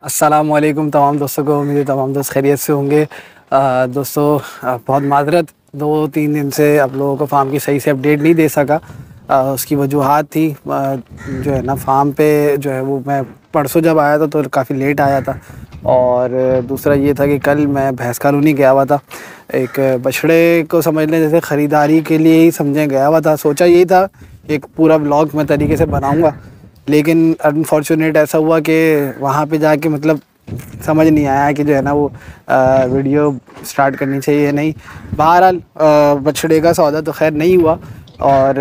अस्सलामुअलैकुम तमाम दोस्तों को। मेरे तमाम दोस्त खैरियत से होंगे। दोस्तों बहुत माजरत 2-3 दिन से आप लोगों को फार्म की सही से अपडेट नहीं दे सका। उसकी वजूहात थी जो है ना, फार्म पे जो है वो मैं परसों जब आया था तो काफ़ी लेट आया था। और दूसरा ये था कि कल मैं भैंस कॉलोनी गया हुआ था, एक बछड़े को समझ लें जैसे ख़रीदारी के लिए ही समझे गया हुआ था। सोचा यही था एक पूरा ब्लॉग मैं तरीके से बनाऊँगा, लेकिन अनफॉर्चुनेट ऐसा हुआ कि वहाँ पे जाके मतलब समझ नहीं आया कि जो है ना वो वीडियो स्टार्ट करनी चाहिए नहीं। बहरहाल बछड़े का सौदा तो खैर नहीं हुआ और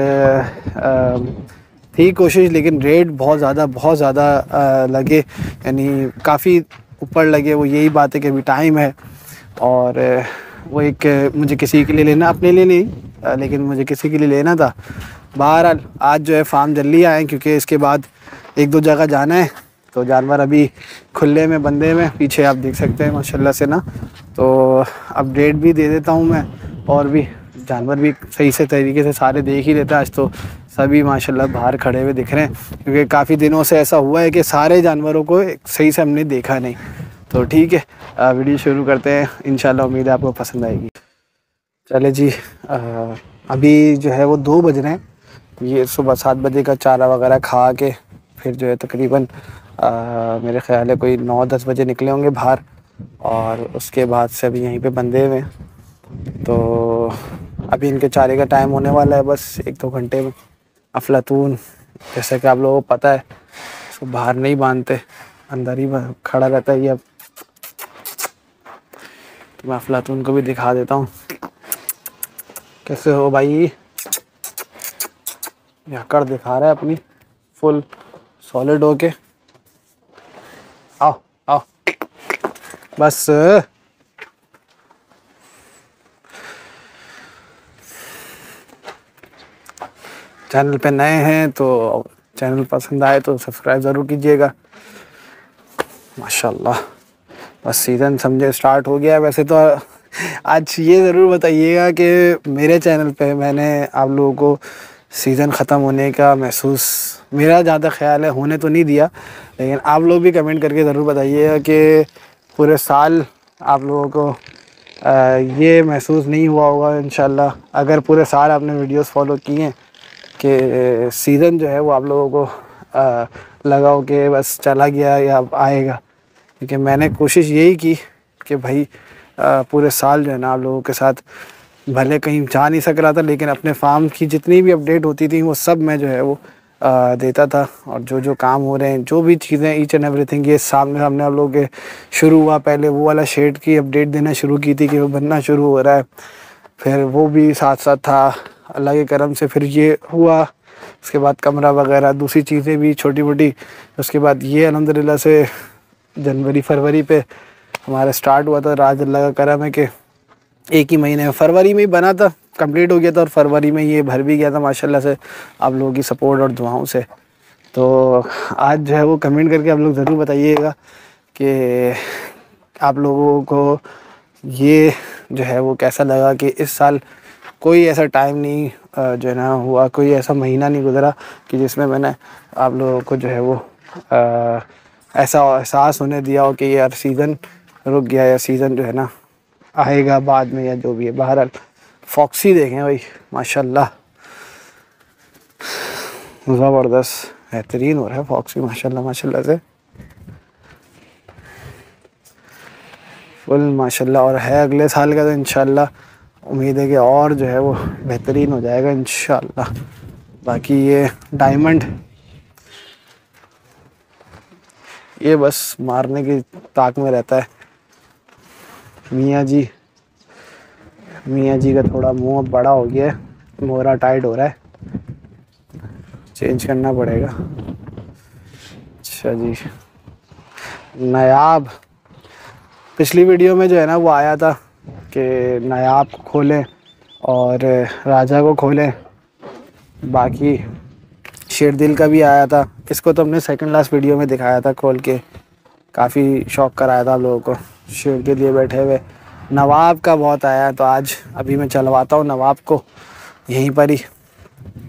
थी कोशिश, लेकिन रेट बहुत ज़्यादा लगे, यानी काफ़ी ऊपर लगे। वो यही बात है कि अभी टाइम है और वो एक मुझे किसी के लिए लेना, अपने लिए नहीं लेकिन मुझे किसी के लिए लेना था। बहरहाल आज जो है फार्म जल्दी आए क्योंकि इसके बाद 1-2 जगह जाना है। तो जानवर अभी खुले में बंदे में पीछे आप देख सकते हैं माशाल्लाह से ना। तो अपडेट भी दे देता हूँ मैं, और भी जानवर भी सही से तरीके से सारे देख ही लेता है। आज तो सभी माशाल्लाह बाहर खड़े हुए दिख रहे हैं क्योंकि काफ़ी दिनों से ऐसा हुआ है कि सारे जानवरों को सही से हमने देखा नहीं। तो ठीक है, वीडियो शुरू करते हैं। इंशाल्लाह उम्मीद है आपको पसंद आएगी। चले जी, अभी जो है वो 2 बज रहे हैं। ये सुबह 7 बजे का चारा वगैरह खा के फिर जो है तकरीबन मेरे ख्याल है कोई 9-10 बजे निकले होंगे बाहर, और उसके बाद से अभी यहीं पे बंधे हुए हैं। तो अभी इनके चारे का टाइम होने वाला है, बस 1-2 घंटे में। अफलातून जैसे कि आप लोगों को पता है इसको बाहर नहीं बांधते, अंदर ही खड़ा रहता है ये। अब तो मैं अफलातून को भी दिखा देता हूँ। कैसे हो भाई? यकड़ दिखा रहा है अपनी फुल सॉलिड होके। आओ आओ बस। चैनल पे नए हैं तो चैनल पसंद आए तो सब्सक्राइब ज़रूर कीजिएगा। माशाल्लाह बस सीज़न समझे स्टार्ट हो गया है। वैसे तो आज ये ज़रूर बताइएगा कि मेरे चैनल पे मैंने आप लोगों को सीज़न ख़त्म होने का महसूस, मेरा ज़्यादा ख्याल है होने तो नहीं दिया, लेकिन आप लोग भी कमेंट करके ज़रूर बताइएगा कि पूरे साल आप लोगों को ये महसूस नहीं हुआ होगा। इंशाल्लाह अगर पूरे साल आपने वीडियोस फॉलो किए कि सीज़न जो है वो आप लोगों को लगा हो कि बस चला गया या आएगा, क्योंकि मैंने कोशिश यही की कि भाई पूरे साल जो है ना आप लोगों के साथ, भले कहीं जा नहीं सक रहा था लेकिन अपने फार्म की जितनी भी अपडेट होती थी वो सब मैं जो है वो देता था। और जो जो काम हो रहे हैं, जो भी चीज़ें, ईच एंड एवरीथिंग, ये सामने सामने आप लोगों के शुरू हुआ। पहले वो वाला शेड की अपडेट देना शुरू की थी कि वो बनना शुरू हो रहा है, फिर वो भी साथ साथ था। अल्लाह के करम से फिर ये हुआ, उसके बाद कमरा वगैरह दूसरी चीज़ें भी छोटी मोटी। उसके बाद ये अल्हम्दुलिल्लाह से जनवरी-फरवरी पे हमारा स्टार्ट हुआ था। राज अल्लाह का करम है कि एक ही महीने में, फरवरी में ही बना था, कंप्लीट हो गया था, और फरवरी में ये भर भी गया था माशाल्लाह से आप लोगों की सपोर्ट और दुआओं से। तो आज जो है वो कमेंट करके आप लोग ज़रूर बताइएगा कि आप लोगों को ये जो है वो कैसा लगा कि इस साल कोई ऐसा टाइम नहीं जो है ना हुआ, कोई ऐसा महीना नहीं गुजरा कि जिसमें मैंने आप लोगों को जो है वो ऐसा एहसास होने दिया हो कि यार सीज़न रुक गया या सीज़न जो है ना आएगा बाद में, या जो भी है। बहरहाल फॉक्सी देखें भाई, माशाल्लाह ज़बरदस्त बेहतरीन हो रहा है फॉक्सी माशाल्लाह माशाल्लाह से फुल माशाल्लाह। और है अगले साल का तो इंशाल्लाह उम्मीद है कि और जो है वो बेहतरीन हो जाएगा इंशाल्लाह। बाकी ये डायमंड ये बस मारने की ताक में रहता है। मियाँ जी का थोड़ा मुंह बड़ा हो गया है, मोहरा टाइट हो रहा है, चेंज करना पड़ेगा। अच्छा जी, नायाब पिछली वीडियो में जो है ना वो आया था कि नायाब को खोलें और राजा को खोलें। बाकी शेरदिल का भी आया था, इसको तो हमने सेकंड लास्ट वीडियो में दिखाया था खोल के, काफ़ी शौक कराया था आप लोगों को। शेर के लिए बैठे हुए नवाब का बहुत आया, तो आज अभी मैं चलवाता हूँ नवाब को यहीं पर ही।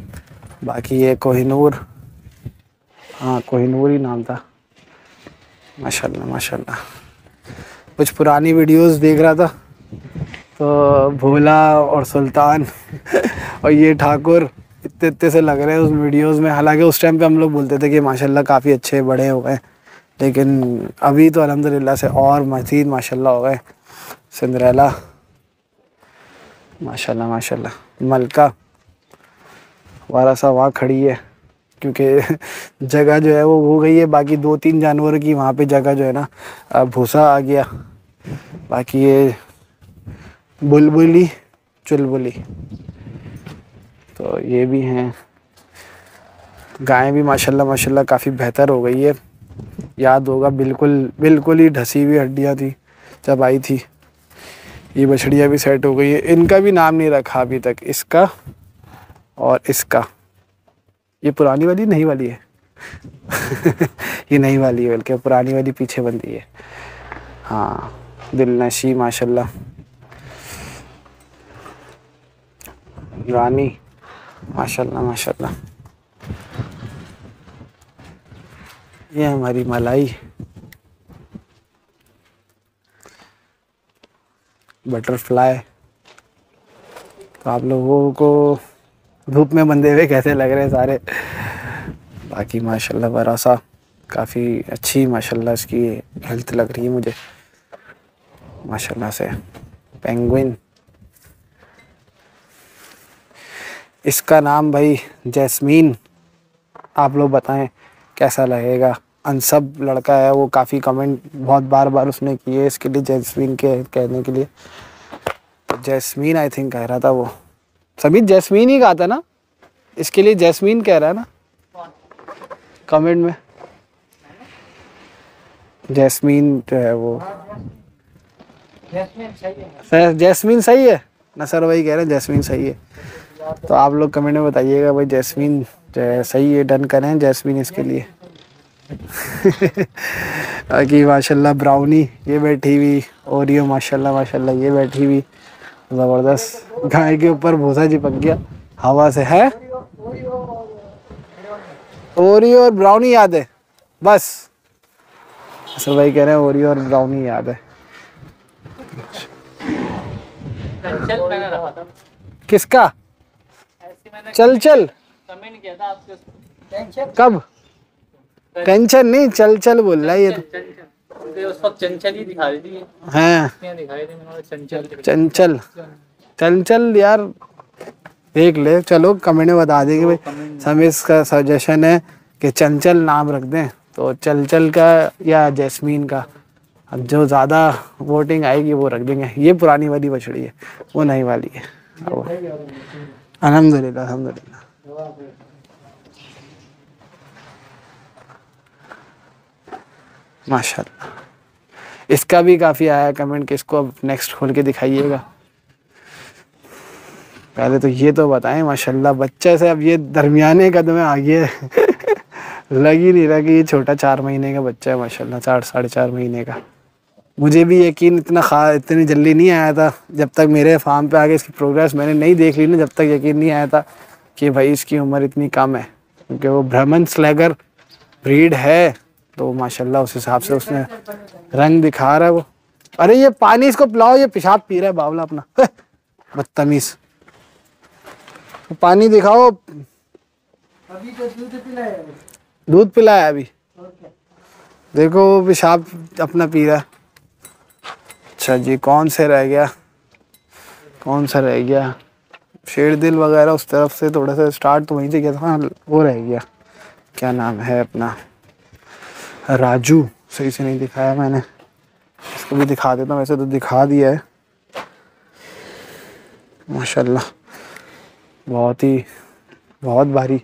बाकी ये कोहिनूर, हाँ कोहिनूर ही नाम था। माशाल्लाह माशाल्लाह। कुछ पुरानी वीडियोस देख रहा था तो भोला और सुल्तान और ये ठाकुर इतने इतने से लग रहे हैं उस वीडियोस में। हालांकि उस टाइम पे हम लोग बोलते थे कि माशाल्लाह काफ़ी अच्छे बड़े हो गए, लेकिन अभी तो अल्हम्दुलिल्लाह से और मज़ीद माशाल्लाह हो गए। सिंड्रेला माशाल्लाह माशाल्लाह। मलका वारा सा वहाँ खड़ी है क्योंकि जगह जो है वो हो गई है। बाकी 2-3 जानवरों की वहाँ पे जगह जो है ना भूसा आ गया। बाकी ये बुलबुली चुलबुली तो ये भी हैं। गाय भी माशाल्लाह माशाल्लाह काफ़ी बेहतर हो गई है। याद होगा बिल्कुल बिल्कुल ही ढसी हुई हड्डियाँ थी जब आई थी। ये बछड़ियाँ भी सेट हो गई है। इनका भी नाम नहीं रखा अभी तक, इसका और इसका। ये पुरानी वाली नई वाली है ये नई वाली है, बल्कि पुरानी वाली पीछे बंधी है। हाँ दिलनशी माशाल्लाह। रानी माशाल्लाह माशाल्लाह। ये हमारी मलाई बटरफ्लाई। तो आप लोगों को धूप में बंधे हुए कैसे लग रहे हैं सारे? बाकी माशाल्लाह वरासा काफ़ी अच्छी माशाल्लाह इसकी हेल्थ लग रही है मुझे माशाल्लाह से। पेंगुइन, इसका नाम भाई जैस्मीन। आप लोग बताएं कैसा लगेगा। अनसब लड़का है वो, काफ़ी कमेंट बहुत बार बार उसने किए इसके लिए, जैस्मीन के कहने के लिए। जैस्मीन आई थिंक कह रहा था वो। समीत जैस्मीन ही कहा था ना, इसके लिए जैस्मीन कह रहा है ना कमेंट में। जैस्मीन जो है वो जैस्मीन सही है। नसर भाई कह रहे हैं जैस्मीन सही है। तो आप लोग कमेंट में बताइएगा भाई जैस्मीन जो है सही है, डन करें जैस्मीन इसके लिए बाकी माशाल्लाह ब्राउनी ये बैठी हुई, ओरियो माशाल्लाह माशाल्लाह ये बैठी हुई। ज़बरदस्त गाय के ऊपर भूसा चिपक गया हवा से है। ओरियो और ब्राउनी याद है बस। असल भाई कह रहे हैं ओरियो और ब्राउनी याद है। किसका? चल चल कमेंट किया था आपके। कब? टेंशन नहीं, चल चल बोल रहा है ये तो। उस वक्त चंचल ही दिखा रही थी। हाँ चंचल चंचल यार देख ले। चलो कमेंट में बता देंगे भाई। समीस का सजेशन है कि चंचल नाम रख दें, तो चल का या जैस्मीन का। अब जो ज़्यादा वोटिंग आएगी वो रख देंगे। ये पुरानी वाली बछड़ी है, वो नई वाली है। अल्हम्दुलिल्लाह अल्हम्दुलिल्लाह। माशाल्लाह। इसका भी काफ़ी आया कमेंट कि इसको अब नेक्स्ट खोल के दिखाइएगा। पहले तो ये तो बताएं माशाल्लाह बच्चे से अब ये दरमियाने कदम में आ गया है लग ही नहीं रहा कि ये छोटा 4 महीने का बच्चा है माशाल्लाह, 4-4.5 महीने का। मुझे भी यकीन इतनी जल्दी नहीं आया था जब तक मेरे फार्म पे आके इसकी प्रोग्रेस मैंने नहीं देख ली ना, जब तक यकीन नहीं आया था कि भाई इसकी उम्र इतनी कम है। क्योंकि वो ब्राह्मण स्लैगर ब्रीड है तो माशाल्लाह उस हिसाब से उसने रंग दिखा रहा है वो। अरे ये पानी इसको पिलाओ, ये पेशाब पी रहा है बावला अपना बदतमीज। तो पानी दिखाओ। अभी तो दूध पिलाया अभी। देखो वो पेशाब अपना पी रहा है। अच्छा जी कौन सा रह गया? शेर दिल वगैरह उस तरफ से थोड़ा सा स्टार्ट तो वहीं से किया था। वो रह गया, क्या नाम है अपना, राजू। सही से नहीं दिखाया मैंने, इसको भी दिखा देता हूँ। वैसे तो दिखा दिया है माशाल्लाह। बहुत भारी।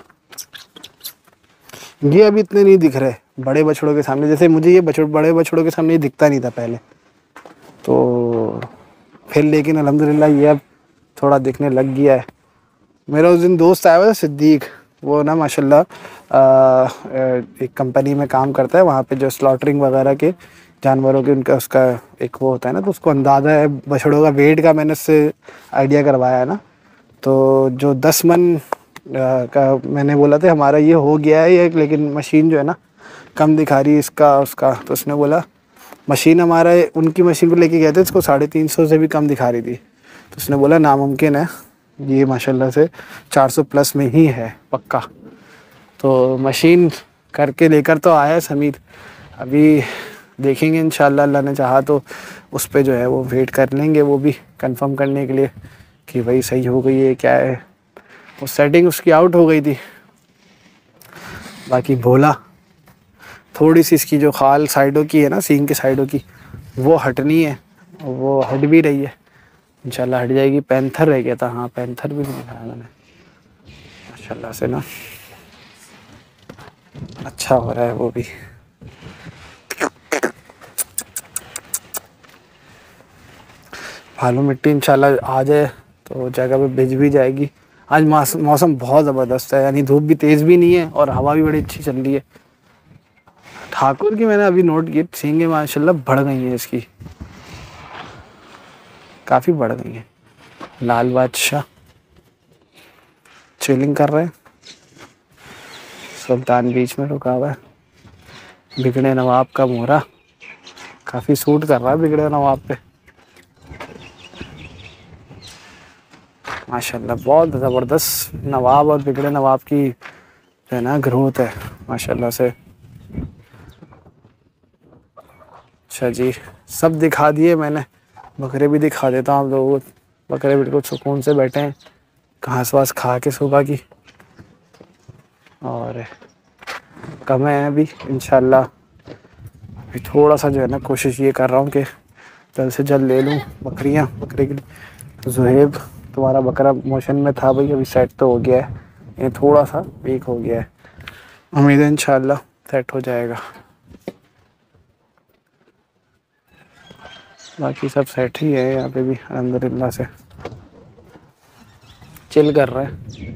ये अभी इतने नहीं दिख रहे बड़े बछड़ों के सामने। जैसे मुझे ये बड़े बछड़ों के सामने ये दिखता नहीं था पहले तो, फिर लेकिन अल्हम्दुलिल्लाह ये अब थोड़ा दिखने लग गया है। मेरा उस दिन दोस्त आया हुआ था सिद्दीक, वो ना माशाल्लाह एक कंपनी में काम करता है। वहाँ पे जो स्लॉटरिंग वगैरह के जानवरों के उनका उसका एक वो होता है ना, तो उसको अंदाज़ा है बछड़ों का वेट का। मैंने उससे आइडिया करवाया है ना, तो जो 10 मन का मैंने बोला था हमारा ये हो गया है ये, लेकिन मशीन जो है ना कम दिखा रही है इसका उसका। तो उसने बोला मशीन हमारा उनकी मशीन को लेके गए थे, इसको 350 से भी कम दिखा रही थी। तो उसने बोला नामुमकिन है, ये माशाल्लाह से 400 प्लस में ही है पक्का। तो मशीन करके लेकर तो आया समीर, अभी देखेंगे इंशाल्लाह, अल्लाह ने चाहा तो उस पे जो है वो वेट कर लेंगे, वो भी कंफर्म करने के लिए कि भाई सही हो गई है क्या है। वो सेटिंग उसकी आउट हो गई थी। बाकी भोला थोड़ी सी इसकी जो खाल साइडों की है ना, सींग के साइडों की, वो हटनी है, वो हट भी रही है, इंशाल्लाह हट जाएगी। पैंथर रह गया था, हाँ पैंथर भी नहीं दिखाया मैंने। माशाल्लाह से ना अच्छा हो रहा है वो भी। भालू मिट्टी इंशाल्लाह आ जाए तो जगह पे भिज भी जाएगी। आज मौसम बहुत ज़बरदस्त है, यानी धूप भी तेज़ भी नहीं है और हवा भी बड़ी अच्छी चल रही है। ठाकुर की मैंने अभी नोट की, सींगे माशाल्लाह बढ़ गई हैं इसकी, काफ़ी बढ़ गई हैं। लाल बादशाह चिलिंग कर रहे हैं, सुल्तान बीच में रुका हुआ है। बिगड़े नवाब का मोहरा काफ़ी सूट कर रहा है बिगड़े नवाब पे, माशाल्लाह बहुत ज़बरदस्त नवाब और बिगड़े नवाब की जो है ना ग्रोथ है माशाल्लाह से। अच्छा जी, सब दिखा दिए मैंने, बकरे भी दिखा देता हूँ आप लोगों को। बकरे बिल्कुल सुकून से बैठे हैं, घास वास खा के सुबह की, और कम है अभी इंशाल्लाह। अभी थोड़ा सा जो है ना कोशिश ये कर रहा हूँ कि जल्द से जल्द ले लूँ बकरियाँ। बकरे के लिए जुहेब तुम्हारा बकरा मोशन में था भाई, अभी सेट तो हो गया है, ये थोड़ा सा वीक हो गया है, उम्मीद है इंशाल्लाह सेट हो जाएगा। बाकी सब सेट ही है यहाँ पे भी अल्हम्दुलिल्लाह से, चिल कर रहे हैं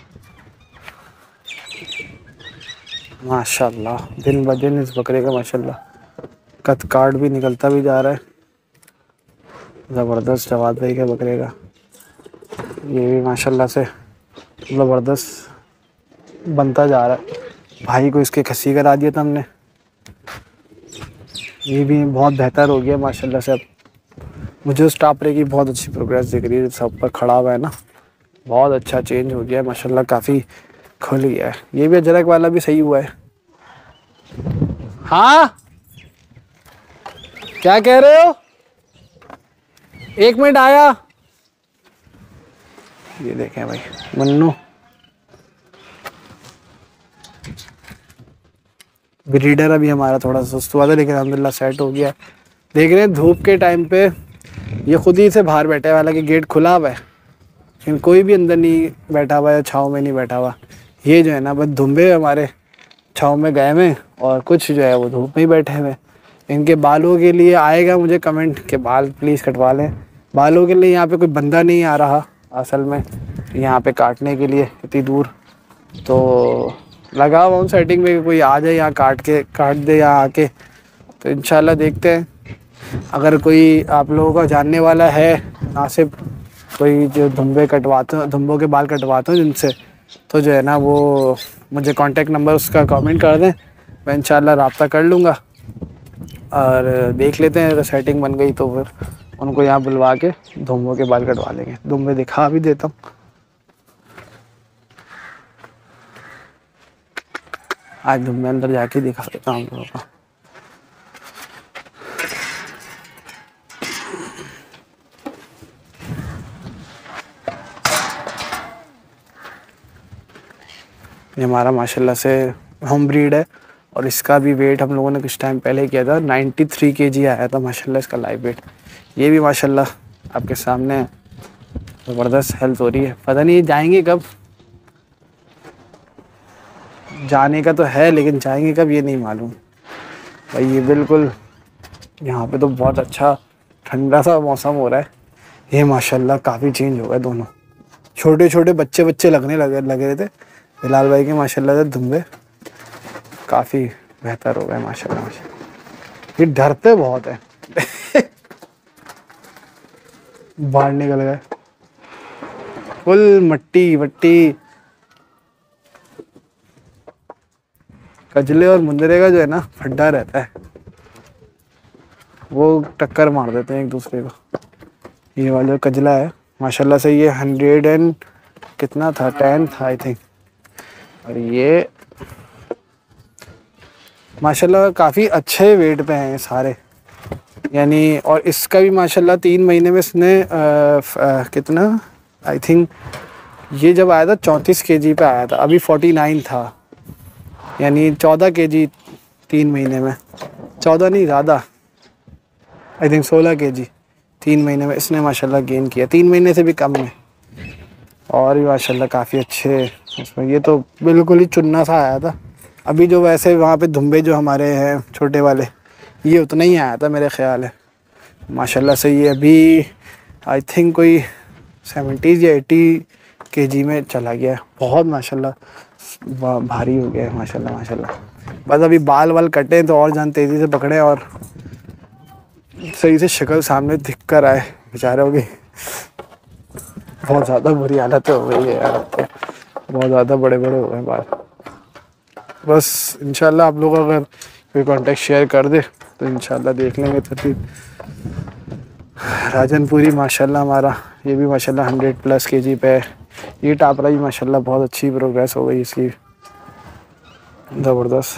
माशाल्लाह। दिन ब दिन इस बकरे का माशाल्लाह कद काट भी निकलता भी जा रहा है, ज़बरदस्त जवाद भाई का बकरे का। ये भी माशाल्लाह से ज़बरदस्त बनता जा रहा है। भाई को इसके खस्सी करा दिया था हमने, ये भी बहुत बेहतर हो गया माशाल्लाह से। अब मुझे उस टापरे की बहुत अच्छी प्रोग्रेस दिख रही है, सब पर खड़ा हुआ है ना, बहुत अच्छा चेंज हो गया है माशाल्लाह, काफ़ी खुल गया है। ये भी अजरक वाला भी सही हुआ है। हाँ क्या कह रहे हो, 1 मिनट आया। ये देखें भाई मन्नू ब्रीडर अभी हमारा थोड़ा सुस्त हुआ था, लेकिन अल्हम्दुलिल्लाह सेट हो गया। देख रहे हैं धूप के टाइम पे ये खुद ही से बाहर बैठा है, हालांकि गेट खुला हुआ है लेकिन कोई भी अंदर नहीं बैठा हुआ है, छाँव में नहीं बैठा हुआ। ये जो है ना बस धुम्बे हमारे छाँव में गए हुए और कुछ जो है वो धूप में ही बैठे हुए। इनके बालों के लिए आएगा मुझे कमेंट के बाल प्लीज़ कटवा लें। बालों के लिए यहाँ पे कोई बंदा नहीं आ रहा असल में यहाँ पे काटने के लिए इतनी दूर, तो लगा हुआ हूँ सेटिंग में कोई आ जाए यहाँ काट दे यहाँ आके। तो इंशाल्लाह देखते हैं, अगर कोई आप लोगों का जानने वाला है नासिब, कोई जो धुम्बों के बाल कटवाते हो जिनसे, तो जो है ना वो मुझे कांटेक्ट नंबर उसका कमेंट कर दें, मैं इंशाल्लाह रब्ता कर लूँगा और देख लेते हैं। अगर सेटिंग बन गई तो फिर उनको यहाँ बुलवा के धुम्बों के बाल कटवा लेंगे। धुम्बे दिखा भी देता हूँ, आज धुम्बे अंदर जाके दिखा देता हूँ लोगों को। ये हमारा माशाल्लाह से होम ब्रीड है और इसका भी वेट हम लोगों ने कुछ टाइम पहले किया था, 93 kg आया था माशाल्लाह इसका लाइव वेट। ये भी माशाल्लाह आपके सामने ज़बरदस्त हेल्थ हो रही है। पता नहीं जाएंगे कब, जाने का तो है लेकिन जाएंगे कब ये नहीं मालूम भाई। ये बिल्कुल यहाँ पे तो बहुत अच्छा ठंडा सा मौसम हो रहा है। ये माशाल्लाह काफ़ी चेंज हो गया, दोनों छोटे छोटे बच्चे लगे रहे थे। बिलाल भाई के माशाल्लाह से धुम्बे काफ़ी बेहतर हो गए माशाल्लाह। ये डरते बहुत है बाहर निकल गए फुल मट्टी वट्टी, कजले और मुंदरे का जो है ना फड्डा रहता है, वो टक्कर मार देते हैं एक दूसरे को। ये वाला कजला है माशाल्लाह से, ये 100 एंड कितना था, 10 था आई थिंक। और ये माशाल्लाह काफ़ी अच्छे वेट पे हैं सारे, यानी। और इसका भी माशाल्लाह 3 महीने में इसने कितना, आई थिंक ये जब आया था 34 kg पे आया था, अभी 49 था, यानी 14 kg 3 महीने में। 14 नहीं, ज़्यादा, आई थिंक 16 kg 3 महीने में इसने माशाल्लाह गेन किया, 3 महीने से भी कम में। और भी माशाल्लाह काफ़ी अच्छे इसमें। ये तो बिल्कुल ही चुन्ना सा आया था। अभी जो वैसे वहाँ पे धुम्बे जो हमारे हैं छोटे वाले, ये उतना ही आया था मेरे ख्याल है माशाल्लाह से। ये अभी आई थिंक कोई 70 या 80 kg में चला गया, बहुत माशाल्लाह भारी हो गया है माशाल्लाह माशाल्लाह। बस अभी बाल वाल कटे तो और जान तेज़ी से पकड़े और सही से शक्ल सामने दिख कर आए बेचारों की। बहुत ज़्यादा बुरी हालत हो गई है यार, तो बहुत ज़्यादा बड़े बड़े हो गए बाल। बस इंशाल्लाह आप लोग अगर कोई कॉन्टेक्ट शेयर कर दे तो इंशाल्लाह देख लेंगे तरतीब। राजनपुरी माशाल्लाह हमारा, ये भी माशाल्लाह 100+ kg पे है। ये टापरा भी माशाल्लाह बहुत अच्छी प्रोग्रेस हो गई इसकी, ज़बरदस्त।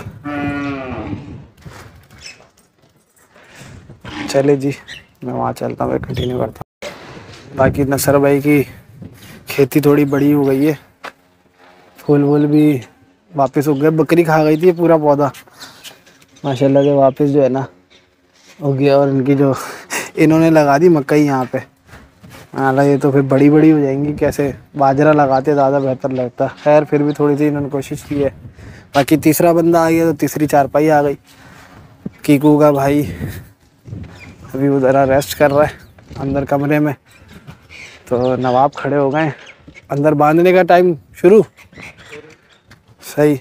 चले जी, मैं वहाँ चलता हूँ, कंटिन्यू करता हूँ। बाकी नसर भाई की खेती थोड़ी बड़ी हो गई है, फूल वूल भी वापस उग गए। बकरी खा गई थी पूरा पौधा माशाल्लाह के, वापस जो है ना उग गया। और इनकी जो इन्होंने लगा दी मकई यहाँ पे, हालांकि ये तो फिर बड़ी बड़ी हो जाएंगी, कैसे बाजरा लगाते ज़्यादा बेहतर लगता। खैर फिर भी थोड़ी सी इन्होंने कोशिश की है। बाकी तीसरा बंदा आ गया तो तीसरी चारपाई आ गई। कीकू का भाई अभी उधर रेस्ट कर रहा है अंदर कमरे में, तो नवाब खड़े हो गए। अंदर बांधने का टाइम शुरू, सही।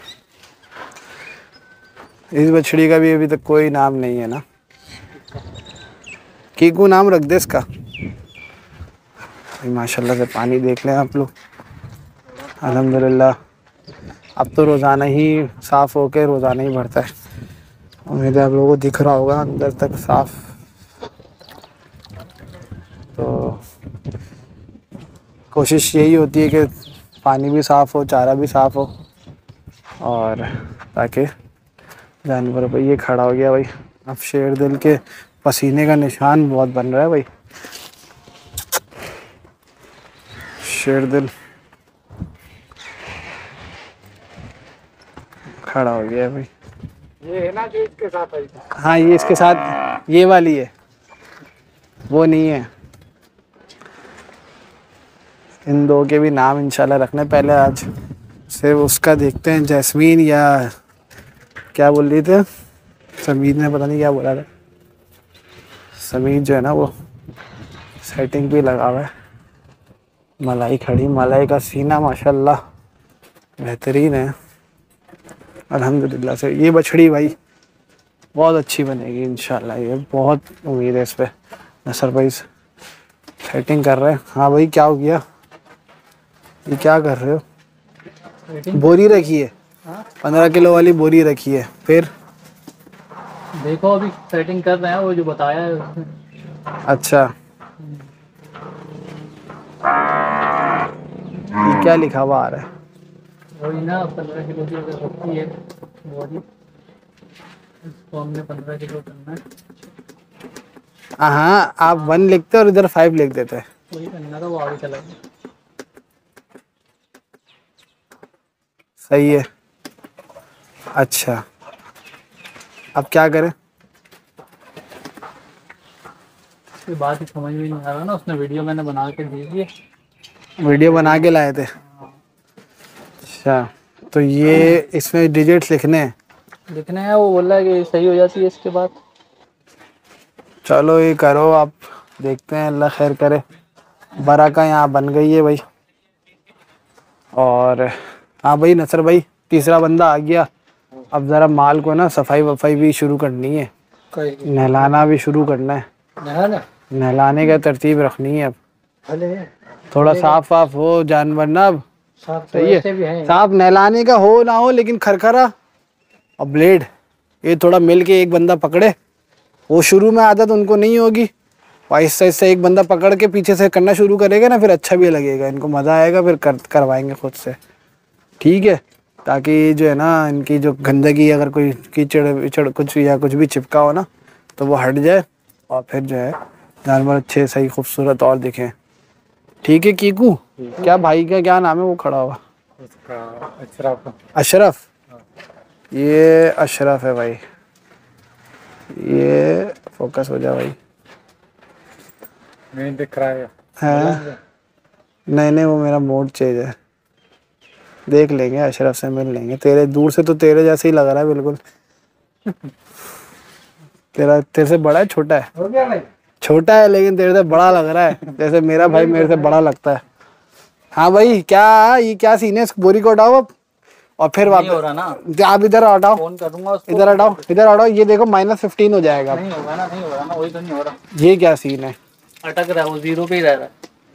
इस बछड़ी का भी अभी तक कोई नाम नहीं है ना, कीकू नाम रख दे इसका। माशाल्लाह से पानी देख लें आप लोग, अल्हम्दुलिल्लाह अब तो रोज़ाना ही साफ़ होके रोज़ाना ही भरता है। उम्मीद है आप लोगों को दिख रहा होगा अंदर तक साफ़। तो कोशिश यही होती है कि पानी भी साफ़ हो, चारा भी साफ़ हो, और ताकि जानवर। भाई ये खड़ा हो गया भाई, अब शेर दिल के पसीने का निशान बहुत बन रहा है भाई। शेर दिल खड़ा हो गया भाई। ये है ना जो इसके साथ आई थी? हाँ ये इसके साथ, ये वाली है, वो नहीं है। इन दो के भी नाम इंशाल्लाह रखने, पहले आज सिर्फ उसका देखते हैं, जैस्मीन या क्या बोल रही थे समीर ने, पता नहीं क्या बोला था। समीर जो है ना वो सेटिंग पे लगा हुआ है। मलाई खड़ी, मलाई का सीना माशाल्लाह बेहतरीन है अल्हम्दुलिल्लाह से। ये बछड़ी भाई बहुत अच्छी बनेगी इंशाल्लाह, ये बहुत उम्मीद है इस पर। नसर भाई सेटिंग कर रहे हैं। हाँ भाई क्या हो गया, ये क्या कर रहे हो? बोरी रखी है, 15 किलो वाली बोरी रखी है, फिर देखो अभी सेटिंग कर रहे हैं, वो जो बताया है उसने। अच्छा ये क्या लिखा हुआ आ रहा है? वही ना 15 किलो की अगर होती है बोरी, इसको हमने 15 किलो करना है। हाँ आप 1 लिखते और इधर 5 लिख देते हैं। वही करना था, वो आगे चला गया। सही है। अच्छा अब क्या करें? उसकी बात ही समझ में नहीं आ रहा ना, उसने वीडियो मैंने बना के दी थी। वीडियो बना के लाए थे? अच्छा तो ये इसमें डिजिट्स लिखने हैं? लिखने हैं, वो बोल रहा है कि सही हो जाती है इसके बाद। चलो ये करो आप, देखते हैं अल्लाह खैर करे। बराका यहाँ बन गई है भाई। और हाँ भाई नसर भाई तीसरा बंदा आ गया। अब ज़रा माल को ना सफाई वफाई भी शुरू करनी है, नहलाना भी शुरू करना है। नहलाने का तरतीब रखनी है अब, थोड़ा साफ वाफ हो जानवर ना। अब सही है, साफ नहलाने का हो ना हो, लेकिन खरखरा और ब्लेड, ये थोड़ा मिल के एक बंदा पकड़े। वो शुरू में आदत उनको नहीं होगी, आहिस्ता आहिस्ता एक बंदा पकड़ के पीछे से करना शुरू करेगा ना, फिर अच्छा भी लगेगा, इनको मज़ा आएगा, फिर करवाएंगे खुद से, ठीक है। ताकि जो है ना इनकी जो गंदगी, अगर कोई कीचड़ विचड़ कुछ या कुछ भी चिपका हो ना, तो वो हट जाए और फिर जो है जानवर अच्छे सही खूबसूरत और दिखें, ठीक है। कीकू, क्या भाई का क्या नाम है वो खड़ा हुआ? अशरफ। अशरफ, ये अशरफ है भाई, ये फोकस हो जा भाई, नहीं दिख रहा है? नहीं वो मेरा मोड चेंज है, देख लेंगे, अशरफ से मिल लेंगे। तेरे दूर से तो तेरे जैसे ही लग रहा है बिल्कुल। तेरे से बड़ा है छोटा है? हो गया भाई, छोटा है लेकिन तेरे से बड़ा लग रहा है, जैसे मेरा भाई मेरे से बड़ा लगता है। हाँ भाई, ये क्या सीन है? इस बोरी को हटाओ अब और फिर वापस हो रहा ना, आप इधर हटाओ, फोन करूंगा उसको, इधर हटाओ, ये देखो -15 हो जाएगा। नहीं होगा ना, नहीं हो रहा ना, वही तो नहीं हो रहा। ये क्या सीन है? अटक रहा है, वो 0 पे ही रह रहा है।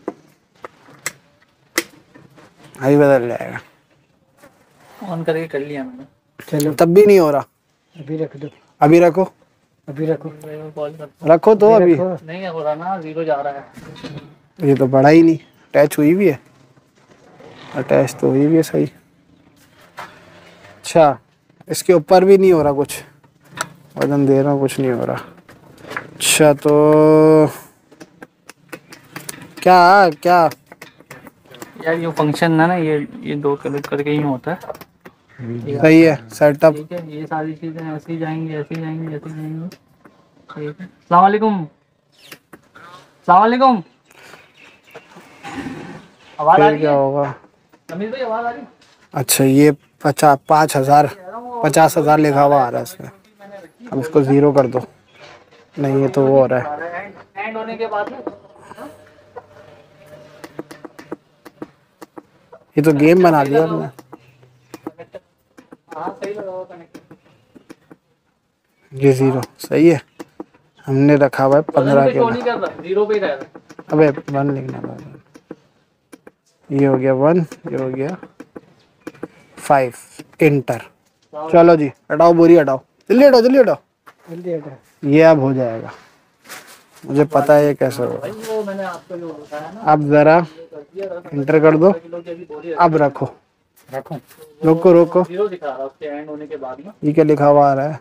अभी बदल जाएगा, ऑन करके कर लिया मैंने। चलो, तब भी नहीं हो रहा। अभी रख दो, अभी रखो, कॉल रखो तो अभी नहीं हो रहा ना, 0 जा रहा है। ये तो बड़ा ही नहीं, अटैच हुई भी है, अटैच तो हुई भी है सही। अच्छा, इसके ऊपर भी नहीं हो रहा कुछ, वजन दे रहा हूँ, कुछ नहीं हो रहा। अच्छा तो क्या यार, ये फंक्शन है ना, ये 2 क्लिक करके ही होता है। सही है सेटअप, ठीक है। ये सारी चीजें ऐसे ही जाएंगी, ऐसे ही जाएंगी, ऐसे ही जाएंगी, ठीक है। अस्सलाम वालेकुम, अस्सलाम वालेकुम। आवाज आ रही है? क्या होगा अमीर भाई, आवाज आ रही है? अच्छा, ये 50,000 लिखा हुआ आ रहा है इसमें, अब इसको 0 कर दो। नहीं, ये तो वो हो रहा है एंड होने के बाद। ये तो गेम बना दिया आपने। ये 0 सही है, हमने रखा हुआ है 15 के। 0 पे ही रह रहा है। अबे 1 लिखना पड़ेगा। ये हो गया 1, ये हो गया 5, इंटर। चलो जी, हटाओ बोरी, हटाओ, जल्दी हटाओ। ये अब हो जाएगा, मुझे पता है ये कैसे होगा। अब जरा इंटर कर दो, अब रखो। रोको। ये क्या लिखा हुआ आ रहा है?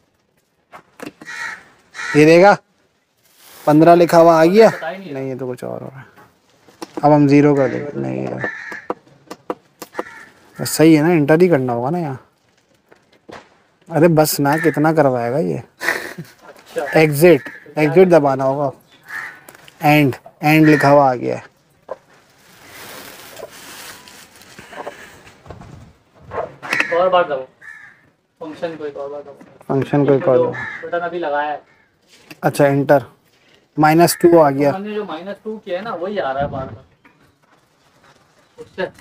ये देगा 15 लिखा हुआ आ गया। नहीं, ये तो कुछ और हो रहा है। अब हम 0 कर देंगे। नहीं यार, सही है ना, इंटर ही करना होगा ना यहाँ। अरे बस ना, कितना करवाएगा ये? एग्जिट दबाना होगा। एंड लिखा हुआ आ गया है। और बार दबाओ, फंक्शन को एक और बार दबाओ, बटन अभी लगाया है। अच्छा, इंटर, -2 आ गया। हमने जो -2 किया है ना, वही आ रहा है बार-बार उससे।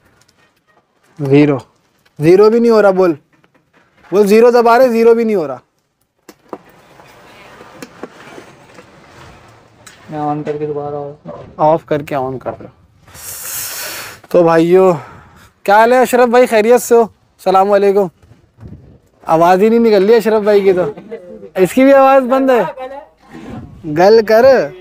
0 भी नहीं हो रहा, बोल 0 दबा रहे, 0 भी नहीं हो रहा। मैं ऑन करके दोबारा ऑफ करके ऑन कर रहा हूँ। तो भाइयों, क्या हाल है अशरफ भाई? खैरियत से हो? सलाम वालेकुम। आवाज ही नहीं निकल रही अशरफ भाई की, तो इसकी भी आवाज बंद है। गल कर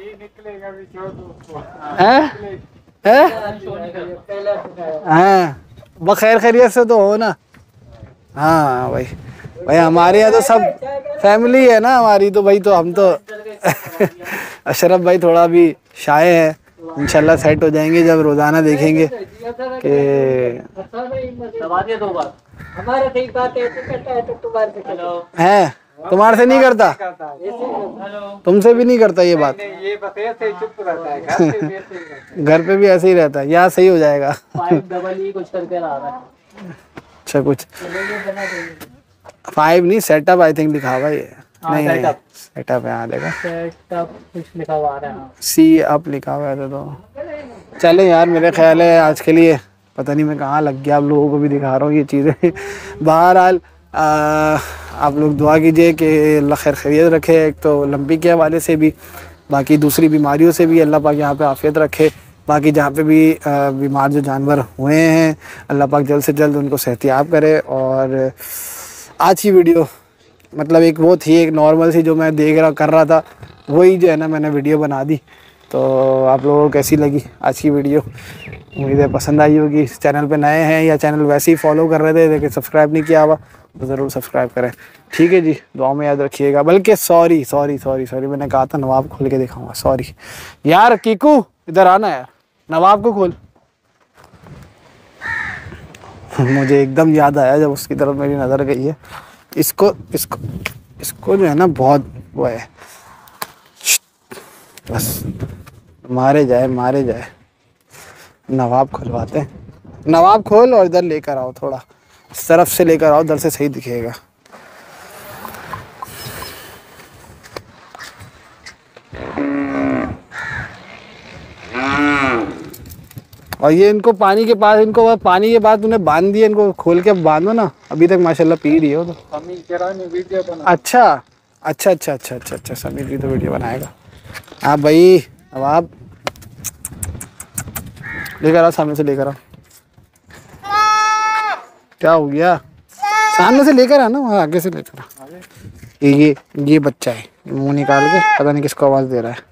हाँ, बखैर खैरियत से तो हो ना? हाँ भाई हमारे यहाँ तो सब फैमिली है ना हमारी, तो भाई तो हम तो अशरफ भाई थोड़ा भी शाय है, इंशाल्लाह सेट हो जाएंगे जब रोजाना देखेंगे कि है। तुम्हारे से नहीं करता, तुमसे भी नहीं करता ये बात। घर पे भी ऐसे ही रहता है, यहाँ सही हो जाएगा। अच्छा, कुछ 5 नहीं, सेटअप आई थिंक लिखा हुआ ये। नहीं, सेटअप है, यहाँ देखा सेटअप कुछ लिखा हुआ आ रहा है, सी अप लिखा हुआ है। तो चले यार, मेरे ख्याल है आज के लिए पता नहीं मैं कहाँ लग गया, आप लोगों को भी दिखा रहा हूँ ये चीज़ें। बहरहाल आप लोग दुआ कीजिए कि अल्लाह खैर खैरियत रखे, एक तो लंबी के हवाले से भी, बाकी दूसरी बीमारियों से भी अल्लाह पाक यहाँ पे आफियत रखे। बाकी जहाँ पे भी बीमार जो जानवर हुए हैं, अल्लाह पाक जल्द से जल्द उनको सेहतियाब करे और आज की वीडियो मतलब एक वो थी, एक नॉर्मल सी जो मैं कर रहा था, वही जो है ना मैंने वीडियो बना दी। तो आप लोगों को कैसी लगी आज की वीडियो? उम्मीद है पसंद आई होगी। चैनल पे नए हैं या चैनल वैसे ही फॉलो कर रहे थे लेकिन सब्सक्राइब नहीं किया हुआ तो ज़रूर सब्सक्राइब करें। ठीक है जी, दुआ में याद रखिएगा। बल्कि सॉरी मैंने कहा था नवाब खोल के दिखाऊंगा। सॉरी यार, कीकू इधर आना यार, नवाब को खोल। मुझे एकदम याद आया जब उसकी तरफ मेरी नज़र गई है। इसको इसको इसको जो है ना बहुत वो है, बस मारे जाए। नवाब खुलवाते हैं। नवाब खोल और इधर लेकर आओ, थोड़ा इस तरफ से लेकर आओ, इधर से सही दिखेगा। और ये इनको पानी के पास, इनको पानी के बाद तूने बांध दिया, इनको खोल के बांधो ना। अभी तक माशाल्लाह पी रही हो तो। अच्छा, समीर भी तो वीडियो बनाएगा। हाँ भाई नवाब लेकर आओ, सामने से लेकर आओ। क्या हो गया? सामने से लेकर आना, वहाँ आगे से लेकर आ। ये बच्चा है, मुंह निकाल के पता नहीं किसको आवाज़ दे रहा है।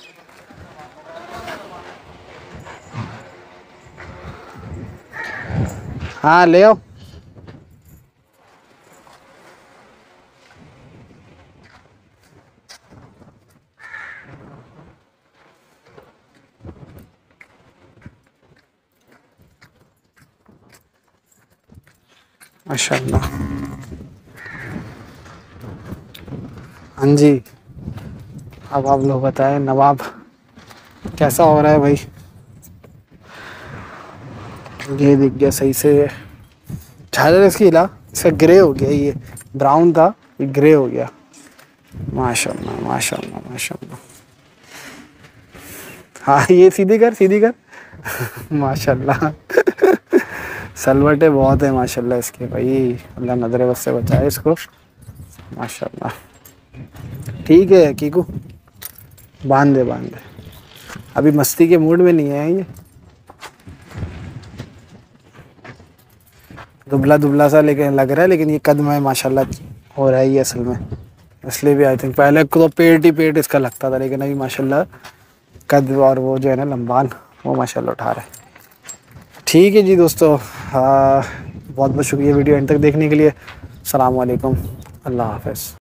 हाँ ले आओ। माशाल्लाह। हाँ जी, अब आप लोग बताएं नवाब कैसा हो रहा है भाई? ये दिख गया सही से। झालर इसकी हिला, इसका ग्रे हो गया, ये ब्राउन था ये ग्रे हो गया। माशाल्लाह। हाँ ये सीधी कर। माशाल्लाह। सलवटे बहुत है माशाल्लाह इसके भाई, अल्लाह नजर बस से बचाए इसको। माशाल्लाह। ठीक है कीकू, बांध दे। अभी मस्ती के मूड में नहीं है ये, दुबला सा लेकिन लग रहा है, लेकिन ये कद में माशाल्लाह हो रहा है ये असल में। इसलिए भी आई थिंक पहले तो पेट इसका लगता था, लेकिन अभी माशाल्लाह कद और वो जो है ना लंबान, वो माशाल्लाह उठा रहा है। ठीक है जी दोस्तों, बहुत बहुत शुक्रिया वीडियो एंड तक देखने के लिए। अस्सलाम वालेकुम, अल्लाह हाफ़िज़।